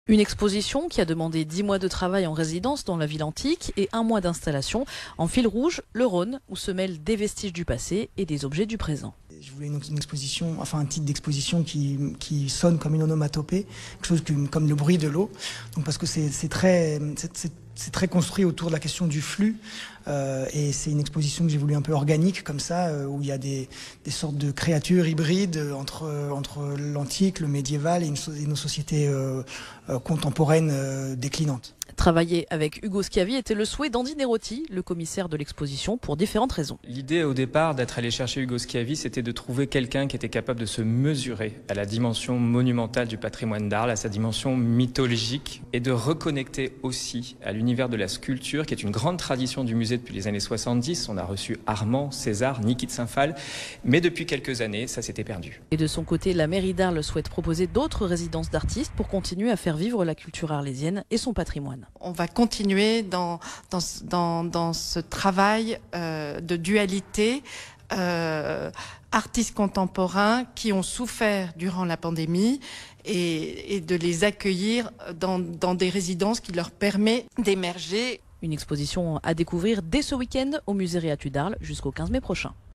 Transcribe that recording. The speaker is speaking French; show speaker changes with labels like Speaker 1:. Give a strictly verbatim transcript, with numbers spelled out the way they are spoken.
Speaker 1: Une exposition qui a demandé dix mois de travail en résidence dans la ville antique et un mois d'installation en fil rouge, le Rhône, où se mêlent des vestiges du passé et des objets du présent.
Speaker 2: Je voulais une, une exposition, enfin un titre d'exposition qui, qui sonne comme une onomatopée, quelque chose que, comme le bruit de l'eau. Donc parce que c'est très, c'est très construit autour de la question du flux. Euh, et c'est une exposition que j'ai voulu un peu organique comme ça, euh, où il y a des, des sortes de créatures hybrides entre, entre l'antique, le médiéval et, une, et nos sociétés euh, euh, contemporaines euh, déclinantes.
Speaker 1: Travailler avec Ugo Schiavi était le souhait d'Andy Nerotti, le commissaire de l'exposition, pour différentes raisons.
Speaker 3: L'idée au départ d'être allé chercher Ugo Schiavi, c'était de trouver quelqu'un qui était capable de se mesurer à la dimension monumentale du patrimoine d'Arles, à sa dimension mythologique, et de reconnecter aussi à l'univers de la sculpture, qui est une grande tradition du musée depuis les années soixante-dix. On a reçu Armand, César, Niki de Saint-Phal, mais depuis quelques années, ça s'était perdu.
Speaker 1: Et de son côté, la mairie d'Arles souhaite proposer d'autres résidences d'artistes pour continuer à faire vivre la culture arlésienne et son patrimoine.
Speaker 4: On va continuer dans, dans, dans, dans ce travail euh, de dualité euh, artistes contemporains qui ont souffert durant la pandémie et, et de les accueillir dans, dans des résidences qui leur permettent d'émerger.
Speaker 1: Une exposition à découvrir dès ce week-end au musée Réatu d'Arles jusqu'au quinze mai prochain.